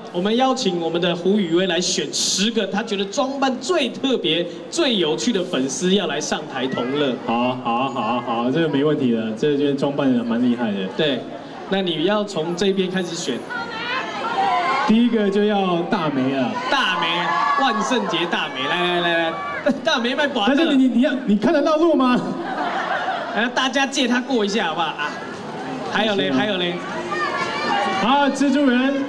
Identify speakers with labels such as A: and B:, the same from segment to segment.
A: 我们邀请我们的胡宇威来选10个他觉得装扮最特别、最有趣的粉丝要来上台同乐。
B: 好，这个没问题的，这件装扮的蛮厉害的。
A: 对，那你要从这边开始选。
B: 第一个就要大梅了。
A: 大梅，万圣节大梅，来，大梅卖寡的。
B: 但是你看得到路吗？
A: 大家借他过一下好不好啊？还有嘞。
B: 好，蜘蛛人，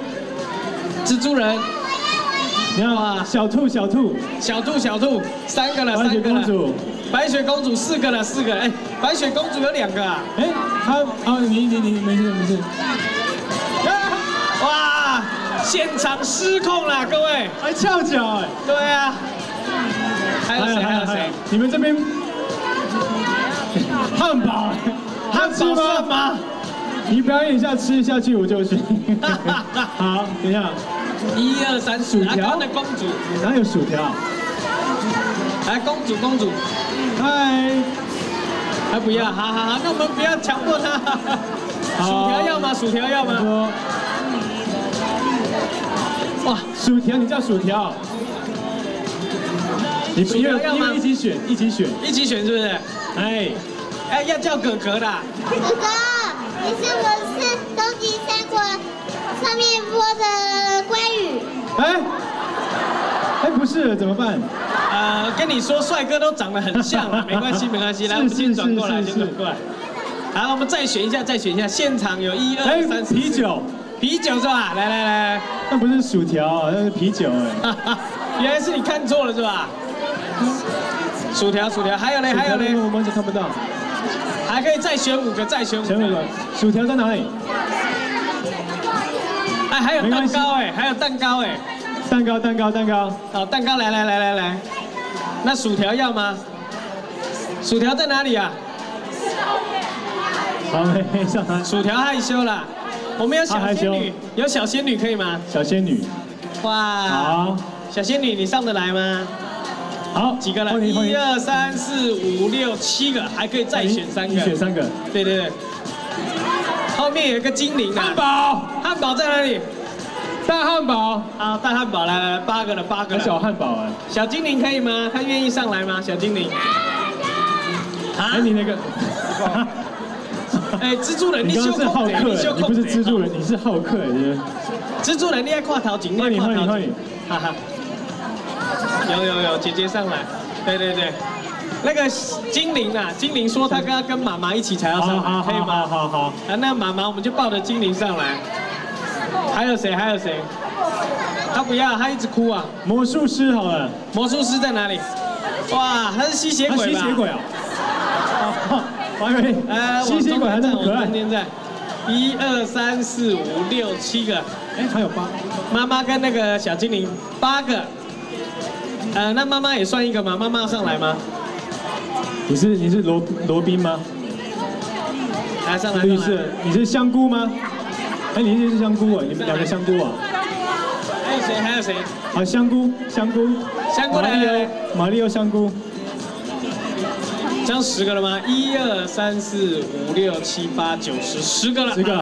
B: 你看，小兔，3个了，白雪公主，
A: 白雪公主4个了，哎，白雪公主有2个啊。
B: 哎，你没事。
A: 哇，现场失控了，各位，
B: 还翘脚哎。
A: 对啊。还有谁？
B: 你们这边汉堡算吗？你表演一下，吃下去我就行。好，等一下。
A: 1、2、3，
B: 薯条。
A: 的公主，
B: 哪有薯条？
A: 来，公主。
B: 嗨。
A: 还不要？好，那我们不要强迫她。薯条要吗？哇，
B: 薯条，你叫薯条。你
A: 薯条要吗？
B: 一起选
A: 是不是？
B: 哎，
A: 要叫哥哥的。
C: 哥哥，你是不是终极三国上面播的关羽？
B: 哎，不是，怎么办？
A: 跟你说，帅哥都长得很像了，没关系。来，我们先转过来，好，我们再选一下。现场有1、2、3、4。啤酒是吧？来。
B: 那不是薯条，那是啤酒哎。
A: 原来是你看错了是吧？薯条，还有嘞。
B: 我完全看不到。
A: 还可以再选5个，
B: 选5个。薯条在哪里？
A: 哎，还有蛋糕哎，
B: 蛋糕。
A: 好，蛋糕来。那薯条要吗？薯条在哪里啊？
B: 好，没上来。
A: 薯条害羞了。我们有小仙女，有小仙女可以吗？
B: 小仙女。
A: 哇。好。小仙女，你上得来吗？
B: 好，
A: 几个了？1、2、3、4、5、6、7个，还可以再选3个。
B: 你选3个。
A: 对。后面有一个精灵啊。汉堡在哪里？
B: 大汉堡。
A: 好，大汉堡来，8个了。
B: 小汉堡哎。
A: 小精灵可以吗？他愿意上来吗？小精灵。
B: 哎，你那个。
A: 哎，蜘蛛人，
B: 你刚刚是好客，你不是蜘蛛人，你是好客哎。蜘
A: 蛛人，你爱跨头颈，
B: 换你。
A: 哈哈。有，姐姐上来。对。那个精灵说他跟妈妈一起才要上来，可以吗？
B: 好。
A: 那妈妈我们就抱着精灵上来。还有谁？他不要，他一直哭啊。
B: 魔术师好了。
A: 魔术师在哪里？哇，他是吸血鬼吧？
B: 吸血鬼啊！我以为吸血鬼还那么可爱。
A: 中间在1、2、3、4、5、6、7个。
B: 哎，还有8。
A: 妈妈跟那个小精灵8个。那妈妈也算一个吗？妈妈要上来吗？
B: 你是罗宾吗？
A: 来上来。
B: 绿色，你是香菇吗？哎，你是香菇啊？你们2个香菇啊？
A: 还有谁？
B: 啊，香菇
A: 来。
B: 马里奥香菇。
A: 这样10个了吗？1、2、3、4、5、6、7、8、9、10，10个了。